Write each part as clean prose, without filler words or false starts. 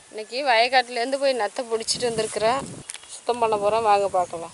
இன்றைக்கி வயக்காட்டிலேருந்து போய் நத்தை பிடிச்சிட்டு வந்திருக்கிறேன். சுத்தம் பண்ண போகிறோம், வாங்க பார்க்கலாம்.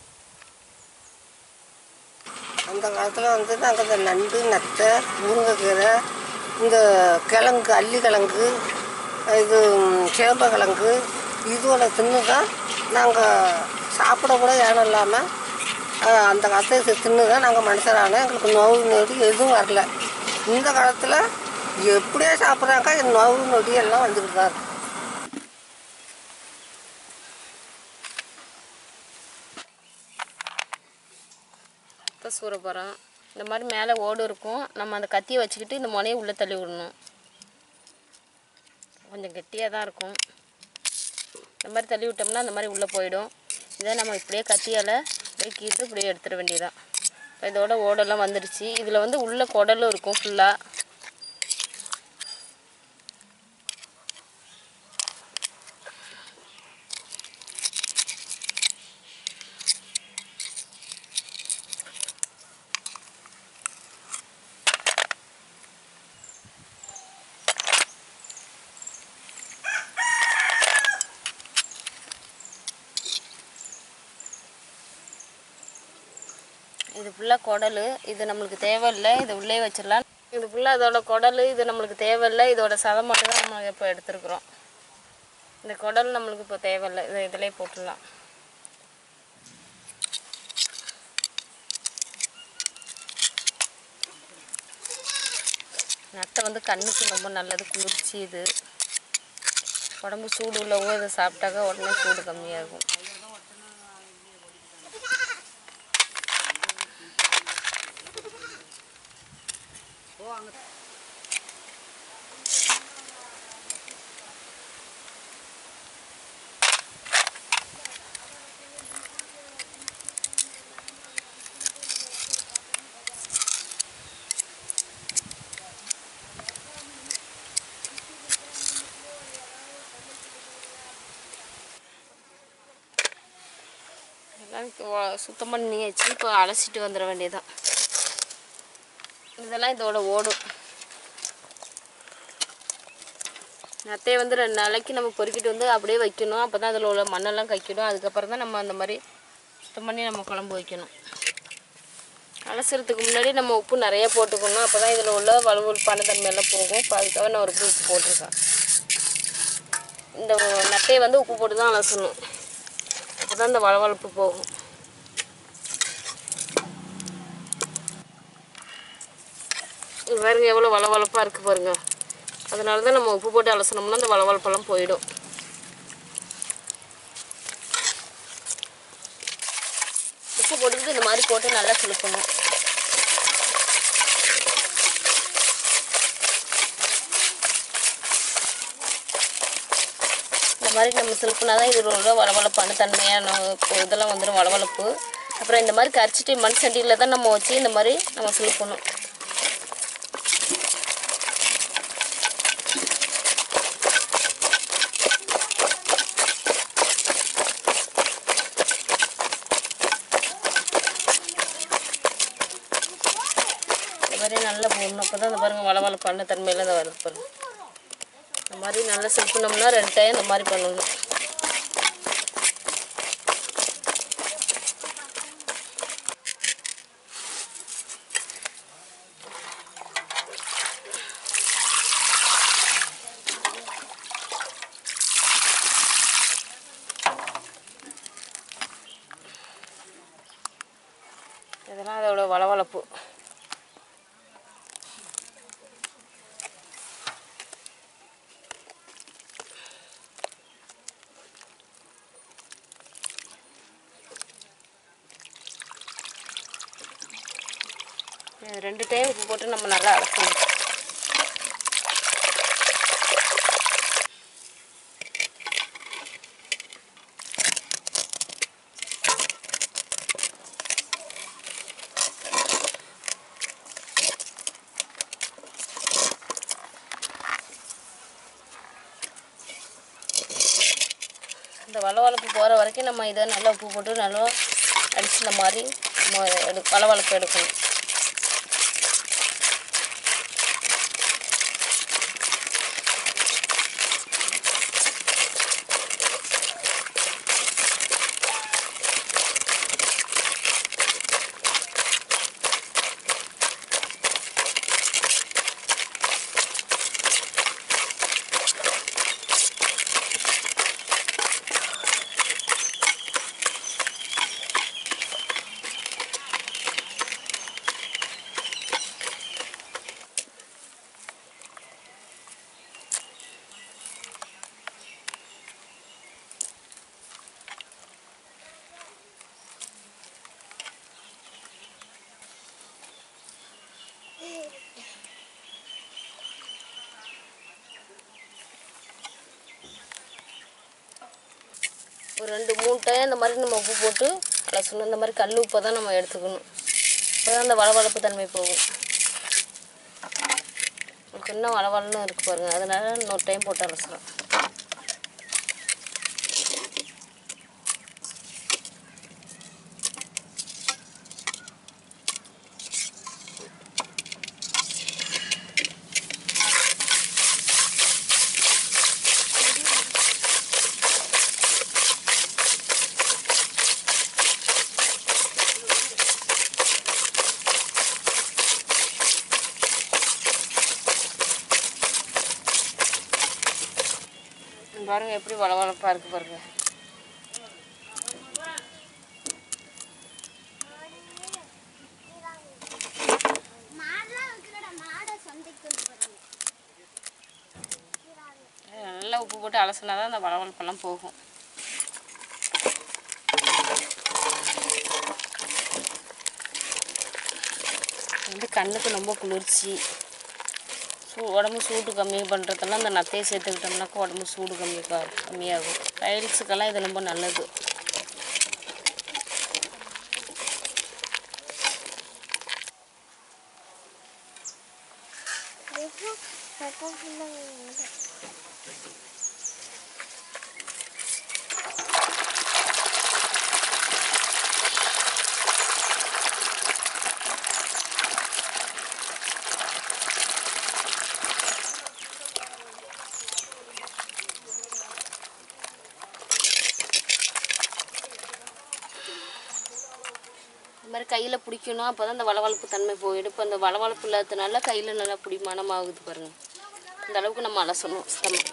அந்த காலத்தில் வந்து நாங்கள் இந்த நண்டு, நத்தை, முருங்கைக்கீரை, இந்த கிழங்கு, அள்ளிக்கிழங்கு, இது சேம்பக்கிழங்கு இதோட தின்னு தான் நாங்கள் சாப்பிட கூட ஏனம் இல்லாமல் அந்த காலத்தை தின்னு தான் நாங்கள் மனுஷரான. எங்களுக்கு நோவு நொடி எதுவும் வரல. இந்த காலத்தில் எப்படியே சாப்பிட்றாங்க, நோவு நொடி எல்லாம் வந்துக்கிட்டு தான் இருக்கு. நத்தை சூற போகிறோம். இந்த மாதிரி மேலே ஓடு இருக்கும். நம்ம அந்த கத்தியை வச்சுக்கிட்டு இந்த முனையை உள்ளே தள்ளி விடணும். கொஞ்சம் கெட்டியாக தான் இருக்கும். இந்த மாதிரி தள்ளி விட்டோம்னா அந்த மாதிரி உள்ளே போயிடும். இதை நம்ம இப்படியே கத்தியால் அப்படியே கீட்டு இப்படியே எடுத்துட வேண்டியதான். இப்போ இதோட ஓடெல்லாம் வந்துடுச்சு. இதில் வந்து உள்ள குடலும் இருக்கும் ஃபுல்லாக. இது ஃபுல்லாக குடல். இது நம்மளுக்கு தேவையில்லை, இது உள்ளே வச்சிடலாம். இது ஃபுல்லாக இதோட குடல். இது நம்மளுக்கு தேவையில்லை, இதோட சதை மட்டும் தான் நம்ம இப்போ எடுத்துருக்குறோம். இந்த குடல் நம்மளுக்கு இப்போ தேவையில்லை, இதை இதிலே போட்டுடலாம். நத்தை வந்து கண்ணுக்கு ரொம்ப நல்லது, குளிர்ச்சி. இது உடம்பு சூடு உள்ளவங்க இதை சாப்பிட்டாக்கா உடனே சூடு கம்மியாகும். சுத்தம் பண்ணியாச்சு. இப்போ அலசிட்டு வந்துட வேண்டியதான். இதெல்லாம் இதோட ஓடும். நத்தையை வந்து 2 நாளைக்கு நம்ம பொறுக்கிட்டு வந்து அப்படியே வைக்கணும். அப்போ தான் அதில் உள்ள மண்ணெல்லாம் கைக்கிடும். அதுக்கப்புறம் தான் நம்ம அந்த மாதிரி சுத்தம் பண்ணி நம்ம குழம்பு வைக்கணும். அலசுறதுக்கு முன்னாடி நம்ம உப்பு நிறைய போட்டுக்கணும். அப்போ தான் இதில் உள்ள வலுவலுப்பான தன்மையெல்லாம் போகும். இப்போ அதுக்காக நான் ஒரு உப்பு போட்டிருக்கேன். இந்த நத்தையை வந்து உப்பு போட்டு தான் அலசணும். அப்போ தான் இந்த வளவளப்பு போகும். பாருங்க எவ்வளோ வளவளப்பாக இருக்குது பாருங்க. அதனால தான் நம்ம உப்பு போட்டு அலசனோம்னா அந்த வளவளப்பெல்லாம் போயிடும். உப்பு போட்டுக்கிட்டு இந்த மாதிரி போட்டு நல்லா சிலுக்கணும். இந்த மாதிரி நம்ம சிலுக்குனா தான் இது ரொம்ப வளவளப்பான தன்மையான இதெல்லாம் வந்துடும், வளவளப்பு. அப்புறம் இந்த மாதிரி கரைச்சிட்டு மண் சட்டியில் தான் நம்ம வச்சு இந்த மாதிரி நம்ம சிலுக்கணும். நல்லா போடணும். அப்போ தான் இந்த பாருங்கள் வளவளப்பான தன்மையில் தான் வருது பாருங்க. இந்த மாதிரி நல்லா சிலுப்பினோம்னா 2 டைம் இந்த மாதிரி பண்ணணும். இதெல்லாம் அதோட வளவளப்பு. ரெண்டு டைம் உப்பு போட்டு நம்ம நல்லா அரைக்கணும். இந்த வளவளப்பு போகிற வரைக்கும் நம்ம இதை நல்லா உப்பு போட்டு நல்லா அடிச்சு இந்த மாதிரி நம்ம வளவளப்பு எடுக்கணும். ஒரு 2-3 டைம் இந்த மாதிரி நம்ம உப்பு போட்டு அலசணும். இந்த மாதிரி கல் உப்பை தான் நம்ம எடுத்துக்கணும். அப்போ தான் அந்த வளவளப்பு தன்மை போகும். உங்களுக்கு இன்னும் வளவளன்னு இருக்குது பாருங்கள், அதனால இன்னொரு டைம் போட்டு அலசலாம். பாருங்கள் எப்படி வளவளப்பாக இருக்குது பாருங்கள். நல்லா உப்பு போட்டு அலசினா தான் அந்த வளவளப்பெல்லாம் போகும். வந்து கண்ணுக்கு ரொம்ப குளிர்ச்சி, உடம்பு சூடு கம்மி பண்ணுறதெல்லாம் அந்த நத்தையை சேர்த்துக்கிட்டோம்னாக்கா உடம்பு சூடு கம்மியாகும். டைல்ஸுக்கெல்லாம் இது ரொம்ப நல்லது. இந்த மாதிரி கையில் பிடிக்கணும், அப்போ தான் அந்த வளவளப்பு தன்மை போயிடும். இப்போ அந்த வளவளப்பு இல்லாததுனால கையில் நல்லா பிடிமானம் ஆகுது பாருங்கள். இந்த அளவுக்கு நம்ம அலசணும் சுத்தமாக.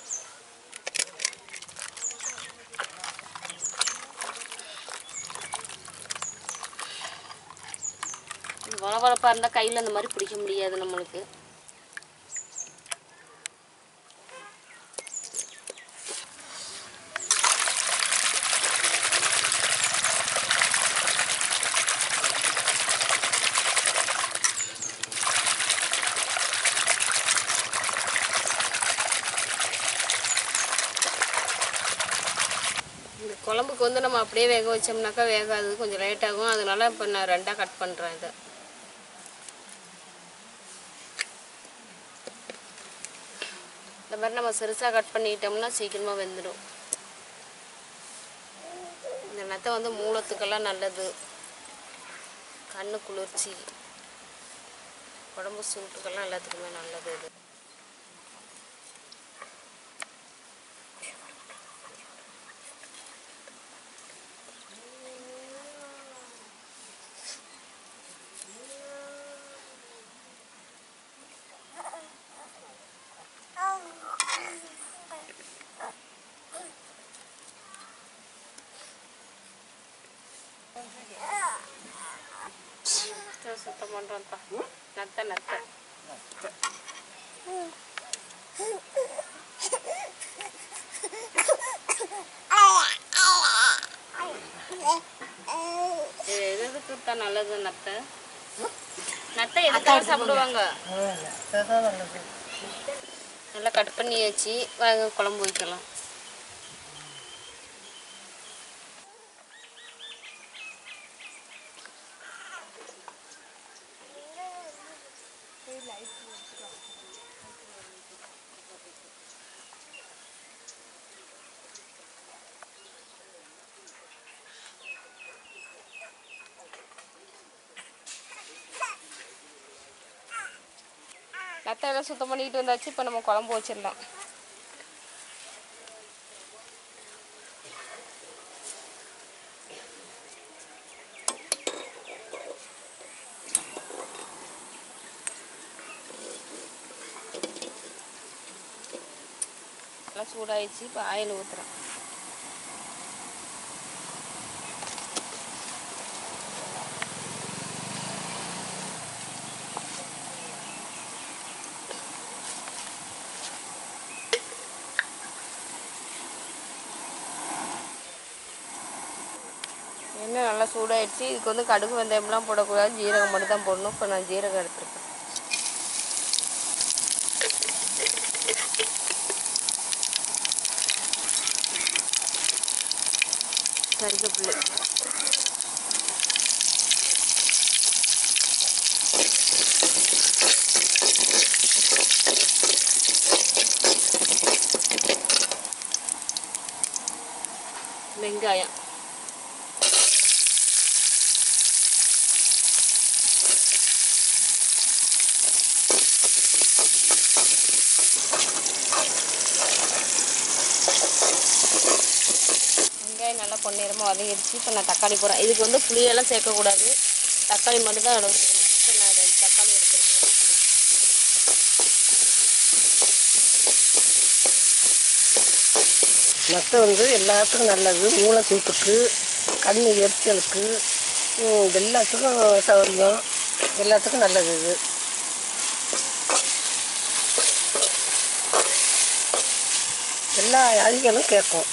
வளவளப்பாக இருந்தால் கையில் அந்த மாதிரி பிடிக்க முடியாது நம்மளுக்கு. இந்த குழம்புக்கு வந்து நம்ம அப்படியே வேக வச்சோம்னாக்கா வேகாது, கொஞ்சம் லேட் ஆகும். அதனால இப்போ நான் 2ஆக கட் பண்ணுறேன். இதை இந்த மாதிரி நம்ம சிறுசாக கட் பண்ணிக்கிட்டோம்னா சீக்கிரமாக வெந்துடும். இந்த நத்தை வந்து மூலத்துக்கெல்லாம் நல்லது, கண்ணு குளிர்ச்சி, உடம்பு சூட்டுக்கெல்லாம் எல்லாத்துக்குமே நல்லது இது. சுத்தம் பண்ணுறோம்ப்பா. நத்தை எதுக்கு தான் நல்லது. நத்தை எதுக்காக சாப்பிடுவாங்க? நல்லா கட் பண்ணியாச்சு, வாங்க குழம்பு வைக்கலாம். நத்தையெல்லாம் சுத்தம் பண்ணிட்டு வந்தாச்சு. இப்போ நம்ம குழம்பு வச்சிடலாம். நல்லா சூடாயிடுச்சு. இப்போ ஆயில் ஊற்றுறேன். எண்ணெய் நல்லா சூடாயிடுச்சு. இதுக்கு வந்து கடுகு வெந்தயம்லாம் போடக்கூடாது, ஜீரகம் மட்டும் தான் போடணும். இப்போ நான் ஜீரகம் எடுத்துருக்கேன். கருவேப்பிலை, வெங்காயம், வெங்காயம் நல்லா பொன்னிறமாக வதங்கிடுச்சு. இப்போ நான் தக்காளி போடுறேன். இதுக்கு வந்து புளியெல்லாம் சேர்க்கக்கூடாது, தக்காளி மட்டும் தான் எடுத்துக்கணும். இப்போ நான் 2 தக்காளி எடுத்துருக்கேன். நத்தை வந்து எல்லாத்துக்கும் நல்லது. மூளைச்சூட்டுக்கு, கண் எரிச்சலுக்கு, எல்லாத்துக்கும் சௌரியம், எல்லாத்துக்கும் நல்லது இது. எல்லா வியாதிகளும் கேட்கும்.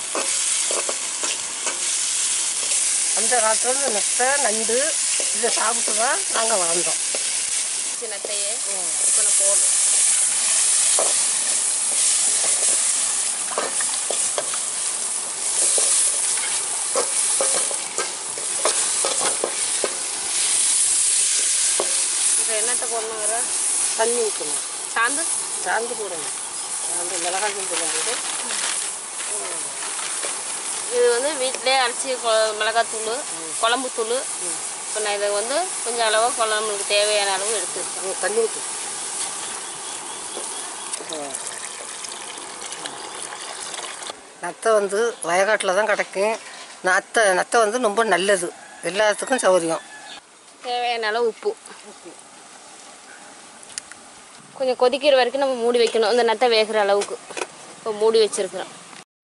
அந்த காலத்துல நத்தை, நண்டு இதை சாப்பிட்டு தான் நாங்கள் வளர்ந்தோம். நத்தையே இப்போ நான் போடணும். இப்போ என்னத்தை போடணும்? வேறு தண்ணி ஊற்றணும், சாந்து சாந்து போடணும். அந்த மிளகாய் போடும்போது இது வந்து வீட்டிலே அரைச்சி மிளகாத்தூள், குழம்புத்தூள். இப்போ நான் இதை வந்து கொஞ்சம் அளவாக குழம்புக்கு தேவையான அளவு எடுத்துருக்கேன். தண்ணி ஊற்று. நத்தை வந்து வயக்காட்டில் தான் கிடைக்கும். நத்தை வந்து ரொம்ப நல்லது, எல்லாத்துக்கும் சௌரியம். தேவையான அளவு உப்பு. கொஞ்சம் கொதிக்கிற வரைக்கும் நம்ம மூடி வைக்கணும், அந்த நத்தை வேகிற அளவுக்கு. இப்போ மூடி வச்சுருக்குறோம்.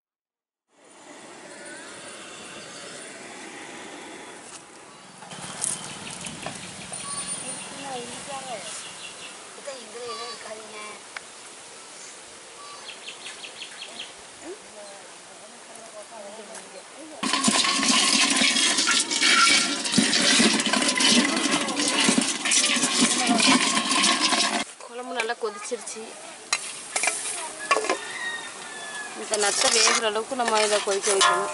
குழம்பு நல்லா கொதிச்சிருச்சு. இந்த நத்தை வேகிற அளவுக்கு நம்ம இதை கொதிக்க வைக்கணும்.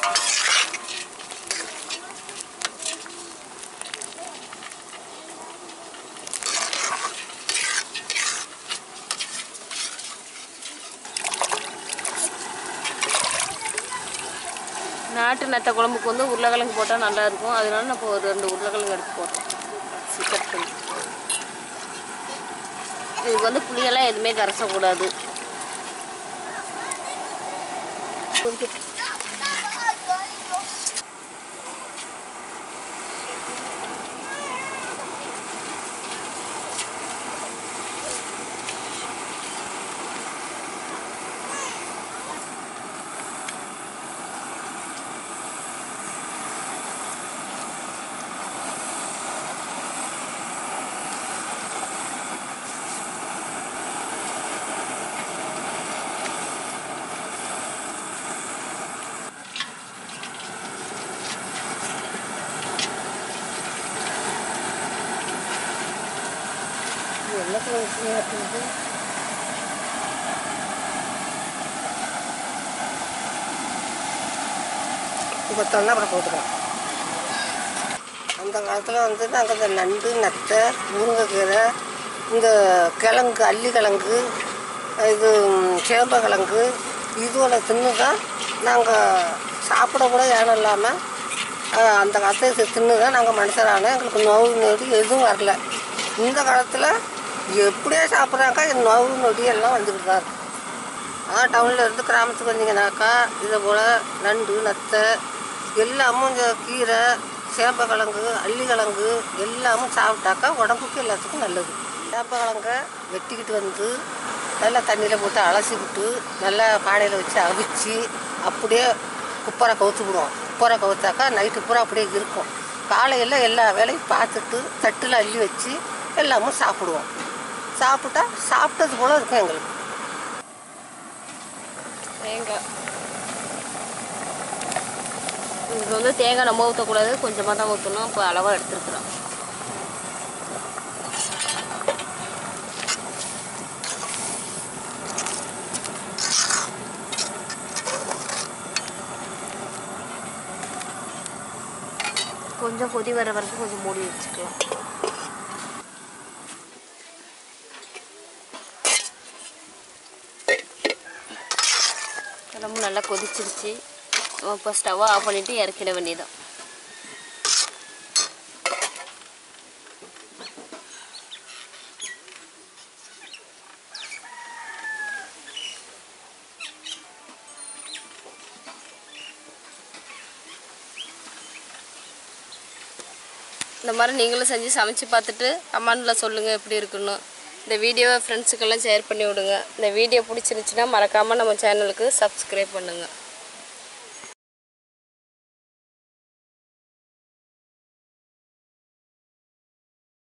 நாட்டு நத்தை குழம்புக்கு வந்து உருளைக்கிழங்கு போட்டால் நல்லாயிருக்கும். அதனால நான் இப்போ ஒரு 2 உருளைக்கிழங்கு எடுத்து போடுறேன், கட் பண்ணி. இதுக்கு வந்து புளியெல்லாம் எதுவுமே கரைச்சக்கூடாது. பார்த்தோன்னா அப்புறம் போட்டுக்கலாம். அந்த காலத்தில் வந்து நாங்கள் இந்த நண்டு, நத்தை, முருங்கைக்கீரை, இந்த கிழங்கு, அல்லிக்கிழங்கு, இது சேம்பக்கிழங்கு இதோட தின்னு தான் நாங்கள் சாப்பிட கூட ஏனம் இல்லாமல் அந்த காலத்தை தின்னு தான் நாங்கள் மனுஷரான. எங்களுக்கு நோவு நொடி எதுவும் வரல. இந்த காலத்தில் எப்படியே சாப்பிட்றாங்க, நோவு நொடி எல்லாம் வந்துக்கிட்டு தான் இருக்குது. ஆனால் டவுனில் இருந்து கிராமத்துக்கு வந்தீங்கன்னாக்கா இதை போல் நண்டு, நத்தை எல்லாமும், இந்த கீரை, சேம்பக்கிழங்கு, அல்லிக்கிழங்கு எல்லாமும் சாப்பிட்டாக்கா உடம்புக்கு எல்லாத்துக்கும் நல்லது. சேம்பக்கிழங்கை வெட்டிக்கிட்டு வந்து நல்லா தண்ணியில் போட்டு அலசிக்கிட்டு நல்லா பானையில் வச்சு அவிச்சு அப்படியே குப்பரை கவுத்துக்கிடுவோம். குப்பரை கவுத்தாக்கா நைட்டு பூரா அப்படியே இருக்கும். காலையில் எல்லா வேலையும் பார்த்துட்டு தட்டில் அள்ளி வச்சு எல்லாமும் சாப்பிடுவோம். சாப்பிட்டா சாப்பிட்டது போல் இருக்கும் எங்களுக்கு. தேங்காய் இதுக்கு வந்து தேங்காய் நம்ம ஊற்றக்கூடாது, கொஞ்சமாக தான் ஊற்றணும். இப்போ அளவாக எடுத்துருக்குறோம். கொஞ்சம் கொதி வர வரைக்கும் கொஞ்சம் மூடி வச்சுக்கலாம். குழம்பு நல்லா கொதிச்சிருச்சு. இப்போ ஸ்டவ்வை ஆஃப் பண்ணிவிட்டு இறக்கிட வேண்டியதான். இந்த மாதிரி நீங்களும் செஞ்சு சமைச்சு பார்த்துட்டு கமெண்டில் சொல்லுங்கள் எப்படி இருக்குன்னு. இந்த வீடியோவை ஃப்ரெண்ட்ஸுக்கெல்லாம் ஷேர் பண்ணி விடுங்க. இந்த வீடியோ பிடிச்சிருந்துச்சுன்னா மறக்காமல் நம்ம சேனலுக்கு சப்ஸ்கிரைப் பண்ணுங்கள்.